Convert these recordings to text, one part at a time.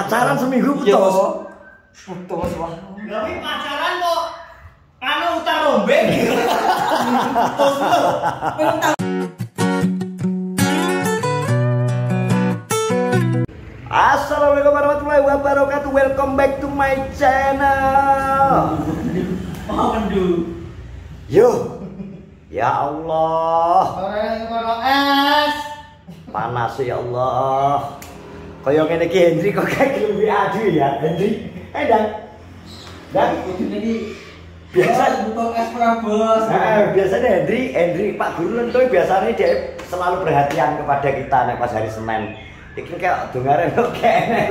Pacaran seminggu putus. Putus wah. Tapi pacaran kok anu utang rombeng. Putus lho. Assalamualaikum warahmatullahi wabarakatuh. Welcome back to my channel. Oh, kendu. Yo. Ya Allah. Kono es. Panas ya Allah. Kaya ngene iki Hendri kok kayak lebih adu ya, Hendri. Dan Ini biasa butuh es Prabos. biasanya Hendri Pak Guru Lentoy biasanya dia selalu perhatian kepada kita nek pas hari Senin. Iki kayak dongare kok kayak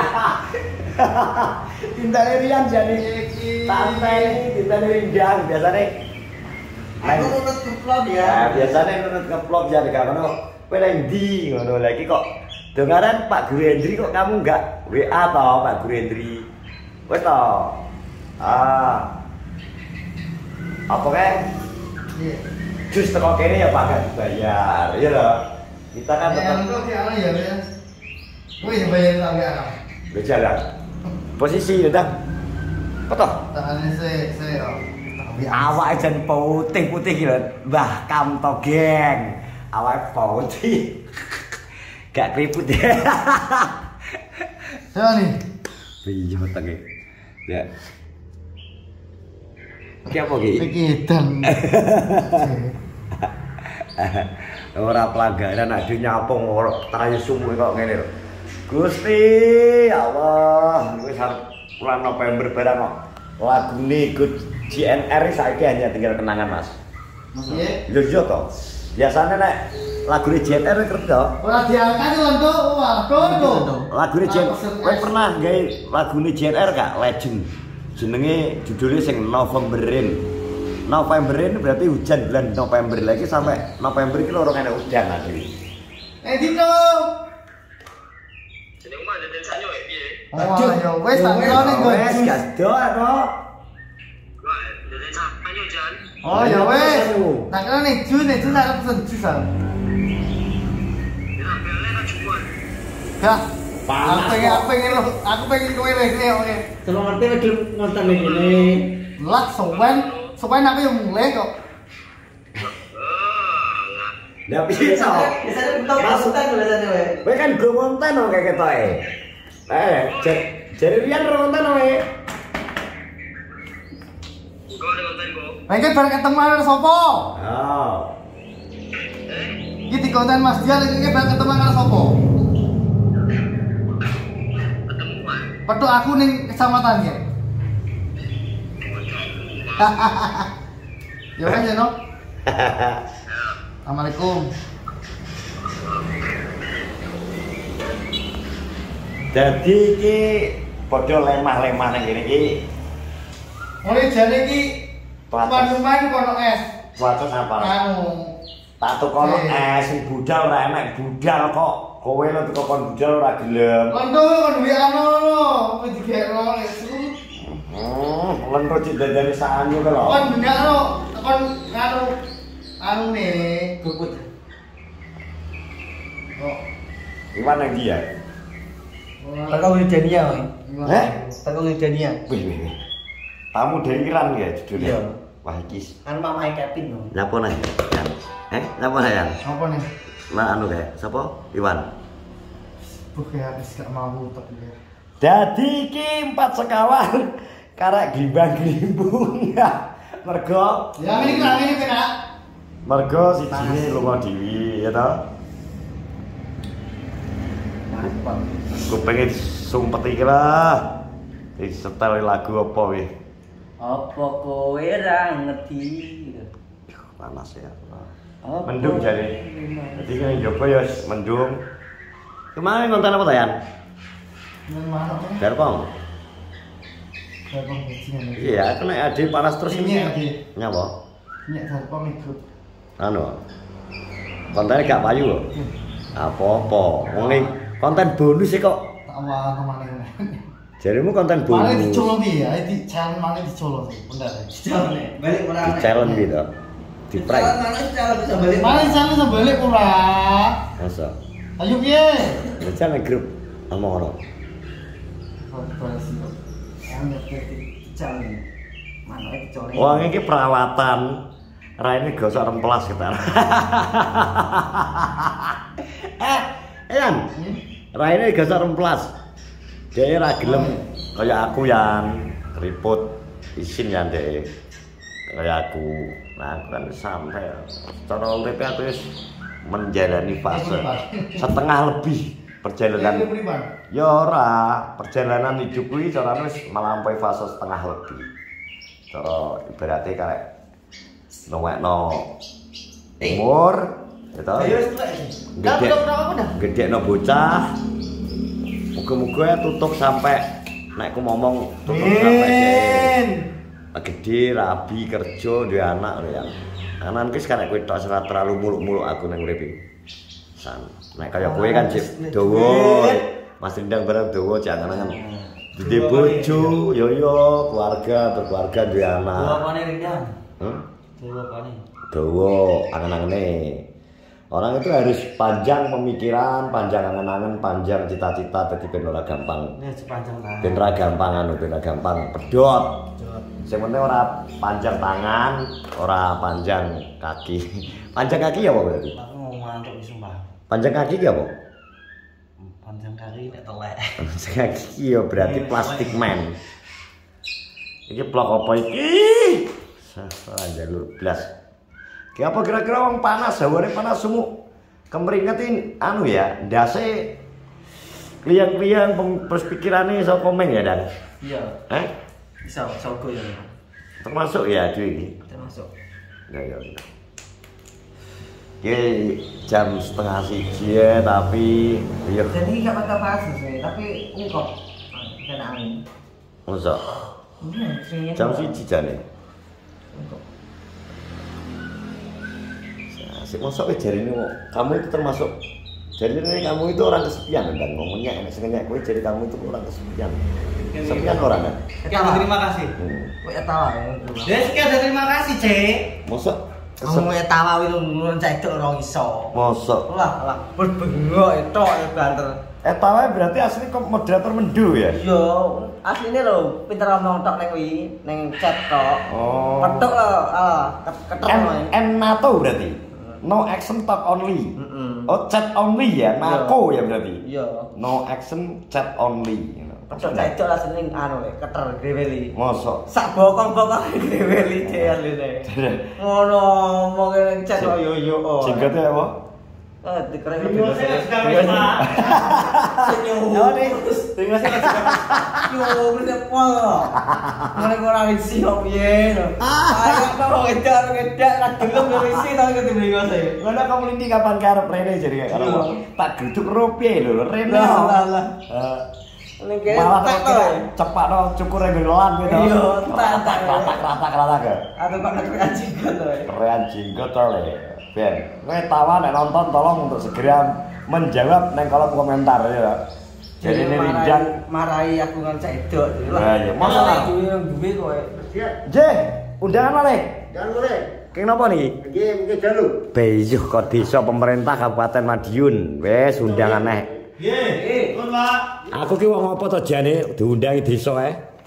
tintane Rian jane santai, tintane Rindang biasanya. Aku nurut keplok ya. Nah, biasanya nurut keplok jadi gak ngono. Kowe lek ndi ngono lagi kok dengaran Pak Guru Hendri kok kamu enggak WA toh Pak Guru Hendri. Wes toh. Apa kayak? Iya. Jus teko kene ya Pak gak dibayar. Iya loh. Kita kan tetap Yang kok ya ya. Wih, bayar sampai anak. berjalan. Posisi udah. Foto. Tahannya saya. Awak jan putih-putih gitu. Mbah Kam to, geng. Awak putih. Gak keriput ya. Saya nih. Iya betul ya. Ki apa ki? Sekitan. Ora pelanggaran nek nyapung ora tayu sumu kok ngene lho. Gusti Allah, wis arep bulan November barang kok. Lagune Good GNR saiki hanya tinggal kenangan, Mas. Iya. Lho iya to. Biasanya nek lagune GNR kerja. Ora diangkat untuk waduh. Lagune GNR, kowe pernah gawe lagune GNR gak? Legend. Jenenge judulnya sing Novemberin. Novemberin berarti hujan bulan November lagi sampai November iki loro kene udan lagi. Dito. Jeneng omah dadi sanyo piye? Oh, ya wis tak ngono Wes gas do to. Wah, dadi sanyo jan. Oh, ya wis. Tak ngono nih jus tak pesen jus. Ya bele kan cuman. Ya. Panas Aku pengen kowe rene oke. Coba ngerti lagi nonton ini. Lak sowan aku yang mulai kok. Lah piye to? Biasanya buta-buta biasanya we. Kowe kan go konten kok kayak ketoke. Jadi Rian ro konten wae. Kok ada konten kok? Pengen bareng ketemu karo sapa? Oh. Iki di konten Mas Dian iki bareng ketemu karo sapa? Ketemuan. Petuk aku ning kecamatan ya. Ya wes ya no. Assalamualaikum. Jadi iki padha lemah-lemah nang kene iki. Mulai jane iki Panas. teman-teman kono es. Wates apa? Anu. Tak tukono es sing budal ora enak budal kok. Kowe lho teko kon budal ora gelem. Londo kon duwe anu wis digero nek Lenro cik dadane sanyo ke lho. kon bener kon anu nih Guput. oh Iwan nang dia. Takau Widania we. Heh? Takau Widania. Wih. Tamu dari Iran ya judulnya. Iya. Wah iki. Kan mamae Kevin no. Napa nang? Napa nang? apa nih Nah anu kae, sapa? Iwan. buh ya wis gak mau tok ya Dadi iki 4 sekawan karek glimbang-glimbung ya. Mergo ini kena mergo sijine lunga dhewe ya to. Ku pengen sumpet iki lah. Setel lagu apa weh? Apa kowe ra ngerti? Panas ya. Apa? Mendung jane. Jadi kan jopo ya mendung. Kemarin nonton apa tayan? nang mana tuh Darpong. Darpong bajingan Iya, kena ade panas terus Ini ade. Nyapa? nyek Darpong ikut Anu. Kontennya gak payu lho. Apa-apa. Wong ning konten bonus sih kok. tak awal kemana Jarimu konten mana bonus. dicolong ya di channel mana dicolong bener Jalan balik Di orang. challenge gitu. Di prank. Mana jalan bisa balik. mana di sana sebalik ora Masa. ayo piye Jangan grup ngomong ngono. Mana kecolek. Wong iki perawatan. Raine gosok remplas kita. Yan. Raine gosok remplas. Dia ra gelem kaya aku yang ribut isin ya Dek. Kaya aku. Nah, aku kan sampai cara urip aku wis menjalani fase setengah lebih perjalanan. Ya ora, perjalanan hidup kuwi carane wis melampaui fase setengah lebih. Cara ibaratnya kayak nowekno umur gitu. Gedekno bocah. Muga-muga tutup sampai nek aku ngomong tutup sampai gede rabi kerja duwe anak lho ya. Anak iki sekarang kowe tok ora terlalu muluk-muluk aku nang urip iki. San. Nek kaya kowe kan dawa. Mas Rindang barang dawa jangan-jangan di bojo, yo keluarga, berkeluarga duwe anak. Dawa apane Rindang? Dawa apane? Dawa angen-angene. Orang itu harus panjang pemikiran, panjang angen-angen, panjang cita-cita dadi ben ora gampang. Ya sepanjang tangan. Ben ora gampang ben ora gampang pedhot. Sing penting ora panjang tangan, ora panjang kaki. Panjang kaki ya apa berarti? Aku mau ngantuk sumpah. Panjang kaki ya apa? Panjang kaki nek telek. Panjang kaki ya berarti plastik man. Iki blok apa iki? Sastra jalur blas. Ki apa kira-kira wong panas, hawane panas sumuk. Kemeringetin anu ya, ndase kliyang-kliyang terus pikirane iso komen ya, Dan. Iya. Bisa sogo ya. Termasuk ya duwe iki. Termasuk. Ya. Ki jam 1:30 ya, tapi iya. Jadi gak patah pasus ya, tapi engkok kena angin. Masa Iya, jam 1 jane. Asik masa jarine kamu itu termasuk jarine kamu itu orang kesepian dan ngomongnya enak senengnya kowe jadi kamu itu orang kesepian. Kesepian orang kan? Sekian terima kasih. Kok ya tawa ya. Sekian terima kasih, Cek. Masa Kamu ya tawa itu nurun cek ora iso. masa Lah, berbengok itu ya banter. tawa berarti asli kok moderator mendu ya? Yo, asline lho, pinter ngomong tok ning kuwi, ning chat tok. Oh. Petuk lho, ketek. NATO berarti. No action talk only. Oh chat only ya, nako ya berarti. Iya. No action chat only. Petuk cecok lah seneng anu lek keter greweli. Mosok. Sak bokong-bokong greweli celine. Ngono ngomong ning chat kok yo. Singkatnya apa? Dikeren Yo saya sudah lupa. Senyum. Dengan saya yo bisa pola. Mulai kurang isi kok piye lho. Ayo kok edan ra gelem yo isi to ketemu yo saya. Ngono kamu linti kapan karep rene jadi karo tak geduk rupiah lho rene. Lah. Ning kene Malah tak to. kita cepat no cukure gelolan gitu. Iya, tak. Rata-rata. Atau kok nek jinggot to. Keren jinggot to le. Ben, kowe tawa nek nonton tolong untuk segera menjawab nang kolom komentar ya. Jadi ini Rindang marahi aku kan cedok. Lah ya, masalah duwe kowe. J, undangan mana? Jangan boleh. Keng napa niki? Nggih, mungkin jalur. Beyuh kok desa pemerintah Kabupaten Madiun. Wes undangan neh. Nggih, pun Pak. Aku ki wong apa to jane diundangi desa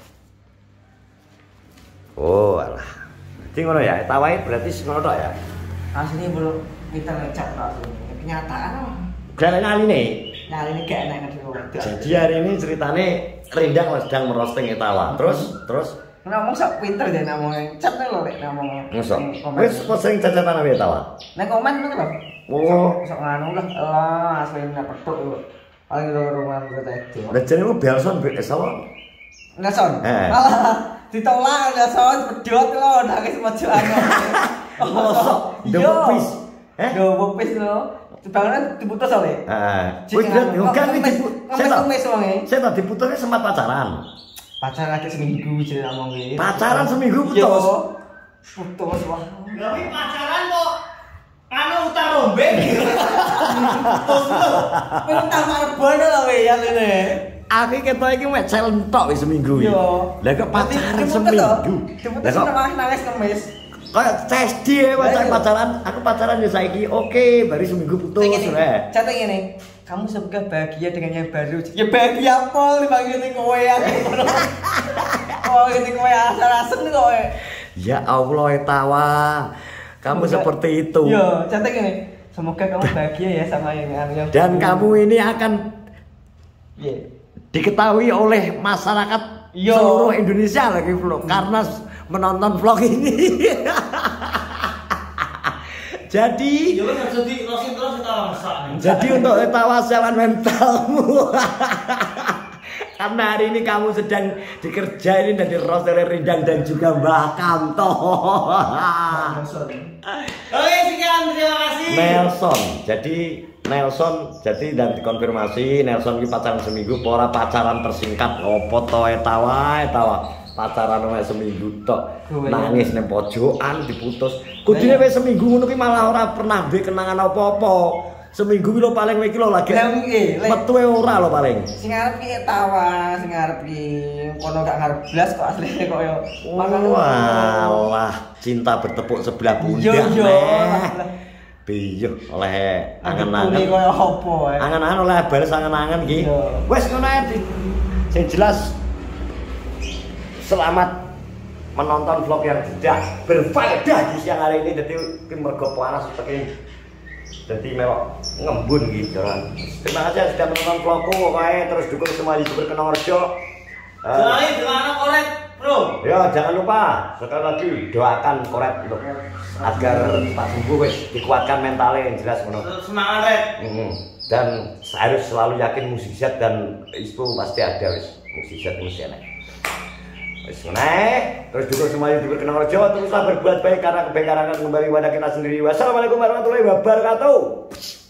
Oh, alah. Dadi ngono ya, tawae berarti ngono tok ya. Asline bro, kita ngecap langsung. Kenyataan Gak ngaline. nah ini gak enak ngerti. Jadi hari ini ceritane Rindang sedang merosting Etawa. Terus Ngomong sok pinter deh ngomong chat lho lek ngomong. Mosok. Wis sing cacatan apa Etawa? Nek komen ngono lho. Oh, Sok nganu lah asline nek petuk lho. Paling loro rumah kita itu. udah jenengmu Belson mbek Etawa. Nelson. Eh. Ditolak Nelson pedot lho nangis mojoan. Mosok dopis. Dopis lho. Dibangunan diputus oleh. Heeh. Wis bukan iki. Kemis wonge. Saya tadi putusnya sempat pacaran. Pacaran aja seminggu jadi ngomongin. Pacaran seminggu putus. Putus wah. Tapi pacaran kok anu utar rombeng. Putus lho. Minta marbono lho ya ngene. Aku ketok iki mek celentok wis seminggu iki. Yo. Lah kok pacaran seminggu. Diputus malah nangis kemis. Kayak tes dia pacaran, aku pacaran ya saiki oke, baru seminggu putus. Catat ini, kamu semoga bahagia dengan yang baru. Ya bahagia pol dipanggil kowe ya. ketika kowe asal-asal kok. Ya Allah Etawa. Kamu seperti itu. Iya, cantik ini. Semoga kamu bahagia ya sama yang Dan kamu ini akan diketahui oleh masyarakat seluruh Indonesia lagi vlog karena menonton vlog ini. Jadi untuk Etawa siapkan mentalmu. Karena hari ini kamu sedang dikerjain dan diros oleh Rindang dan juga Mbah Kamto. Oke, sekian, terima kasih. Nelson jadi dan dikonfirmasi Nelson ini pacaran seminggu, pora pacaran tersingkat opo to Etawa pacaran mek seminggu tok. Nangis nang pojokan diputus. Kudune wis seminggu ngono ki malah ora pernah duwe kenangan apa-apa. Seminggu lho paling iki lho lagi. Metuwe ora lho paling. Sing arep ki Etawa, sing arep ki kono gak ngarep blas kok asline kok yo. Walah, cinta bertepuk sebelah pundak. Piye oleh angen-angen. Ini koyo apa ae. Angen-angen oleh balas angen-angen iki. Wes ngono ae. Sing jelas selamat menonton vlog yang sudah berfaedah di siang hari ini. Dadi mergo panas seperti jadi mewah ngembun gitu kan. Terima kasih sudah menonton vlogku pokoknya terus dukung semua YouTuber Kenongrejo. Jangan koret, bro. Ya jangan lupa sekali lagi doakan koret untuk agar Pak Sumbu wis dikuatkan mentalnya yang jelas menurut. Semangat Red. Dan harus selalu yakin musisat dan itu pasti ada wis musisat ada. Wis ngene, terus dukung semua YouTuber Kenongrejo teruslah berbuat baik karena kebaikan akan kembali pada kita sendiri. Wassalamualaikum warahmatullahi wabarakatuh.